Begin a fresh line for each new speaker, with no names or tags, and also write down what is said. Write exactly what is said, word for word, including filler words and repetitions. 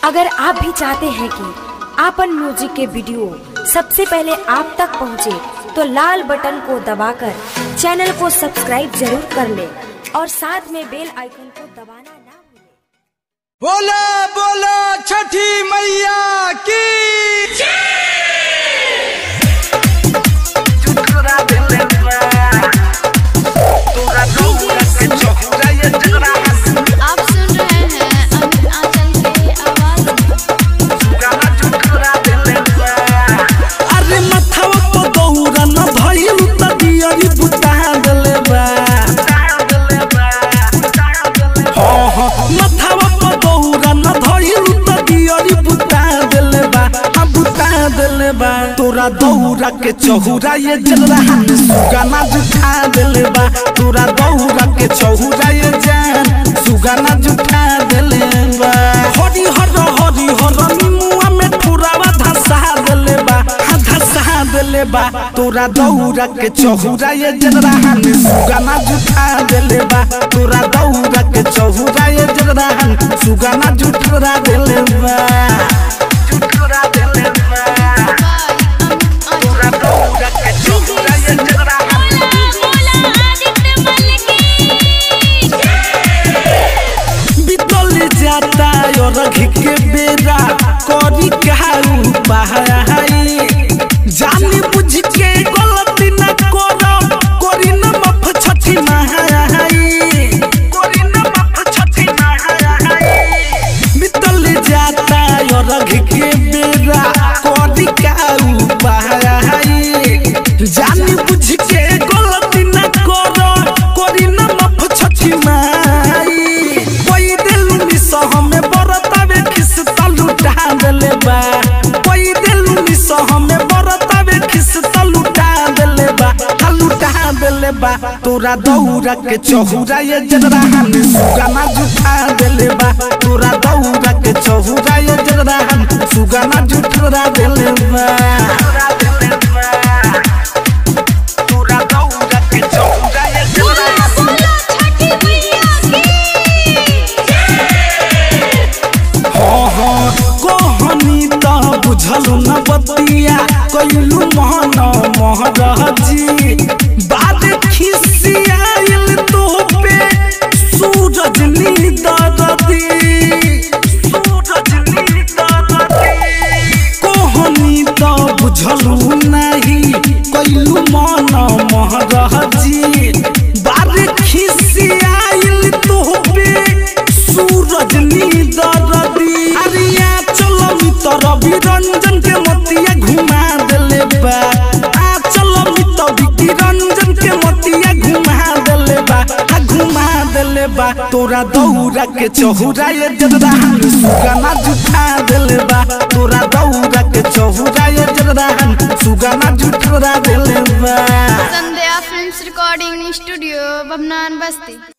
अगर आप भी चाहते हैं कि आपन म्यूजिक के वीडियो सबसे पहले आप तक पहुंचे, तो लाल बटन को दबाकर चैनल को सब्सक्राइब जरूर कर ले और साथ में बेल आइकन को दबाना ना भूलें।
बोला बोला छठी मैया की
आप सुन रहे हैं अमित आंचल के आवाज
अरे मथवा तो दौरा न भइल त दियरी बुता देले बा हां हां मथवा तो दौरा न भइल त दियरी बुता देले बा हम बुता देले बा तोरा दौरा के चहुरा ये जलरा सुगाना जुठा देले बा तोरा दौरा के चहुरा ये जान सुगाना जुठा देले बा हरि हर हरि हर निमुआ में ठुरावा धसा देले बा धसा देले बा तोरा दौरा के चहुरा ये जलरा सुगाना जुठा देले बा तोरा दौरा के चहुरा ये जलरा सुगाना जुठा देले बा जुठा देले बा तोरा दौरा के चहुरा ये जलरा जाता और घी के बेरा करी कहू बहाई जानी बुझ के गलती न करो करी न मफ छठी नहाई करी न मफ छठी नहाई बितल जाता और घी के बेरा करी कहू बहाई जानी बुझ के गलती न करो करी न मफ छठी नहाई हमें बरतावे खिस तलुटा देले बा कोई दिलु निस हमें बरतावे खिस तलुटा देले बा तलुटा देले बा तोरा दौरा के चहुरा ये जलरा सुगाना जुठा देले बा तोरा दौरा के चहुरा ये जलरा सुगाना जुठा देले बा तोरा दौरा के चहुरा ये जलरा बुझलु न बतिया कइलु महन महरजी बाद खिसियाइल तो पे सूरज नीदरदी सूरज नीदरदी कोहनी तो बुझलु नहीं कइलु महन महरजी बाद खिसियाइल तो पे सूरज नीदरदी अरिया चलो तोरा रंजन के मोतिया घुमा देले बा आ चलो मितो विकी रंजन के मोतिया घुमा देले बा आ घुमा देले बा तोरा दौरा के चहुरा ये जलरा सुगाना जुठा देले बा तोरा दौरा के चहुरा ये जलरा सुगाना जुठा देले बा
Sandhya films recording studio Bamnan बस्ती।